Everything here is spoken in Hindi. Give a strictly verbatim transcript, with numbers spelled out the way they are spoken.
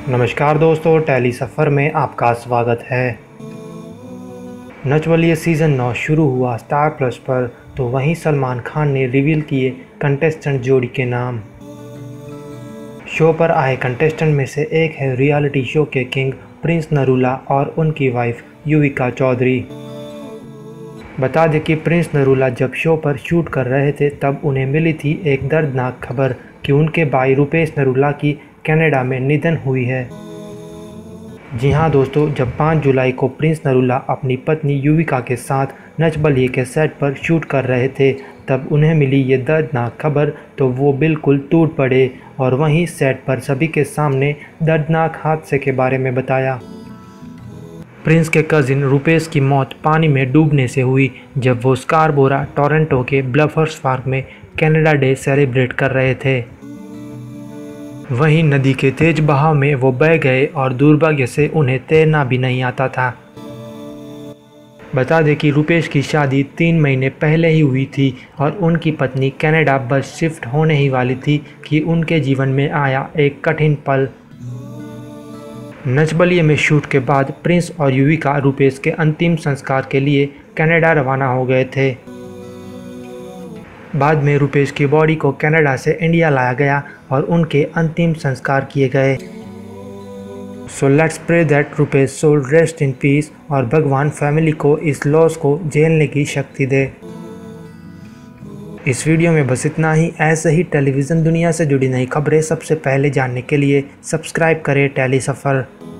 नमस्कार दोस्तों, टैली सफ़र में आपका स्वागत है। नच बलिए सीज़न नौ शुरू हुआ स्टार प्लस पर, तो वहीं सलमान खान ने रिवील किए कंटेस्टेंट जोड़ी के नाम। शो पर आए कंटेस्टेंट में से एक है रियलिटी शो के किंग प्रिंस नरूला और उनकी वाइफ युविका चौधरी। बता दें कि प्रिंस नरूला जब शो पर शूट कर रहे थे तब उन्हें मिली थी एक दर्दनाक खबर कि उनके भाई रुपेश नरूला की कनाडा में निधन हुई है। जी हां दोस्तों, जब पाँच जुलाई को प्रिंस नरूला अपनी पत्नी युविका के साथ नच बलिए के सेट पर शूट कर रहे थे तब उन्हें मिली ये दर्दनाक खबर, तो वो बिल्कुल टूट पड़े और वहीं सेट पर सभी के सामने दर्दनाक हादसे के बारे में बताया। प्रिंस के कजिन रुपेश की मौत पानी में डूबने से हुई जब वो स्कारबोरा टोरंटो के ब्लफर्स पार्क में कनाडा डे सेलिब्रेट कर रहे थे। वहीं नदी के तेज बहाव में वो बह गए और दुर्भाग्य से उन्हें तैरना भी नहीं आता था। बता दें कि रुपेश की शादी तीन महीने पहले ही हुई थी और उनकी पत्नी कनाडा बस शिफ्ट होने ही वाली थी कि उनके जीवन में आया एक कठिन पल। नच बलिए में शूट के बाद प्रिंस और युविका रुपेश के अंतिम संस्कार के लिए कनाडा रवाना हो गए थे। बाद में रुपेश की बॉडी को कनाडा से इंडिया लाया गया और उनके अंतिम संस्कार किए गए। So let's pray that Rupesh soul rest in peace और भगवान फैमिली को इस लॉस को झेलने की शक्ति दे। इस वीडियो में बस इतना ही। ऐसे ही टेलीविज़न दुनिया से जुड़ी नई खबरें सबसे पहले जानने के लिए सब्सक्राइब करें टैली सफ़र।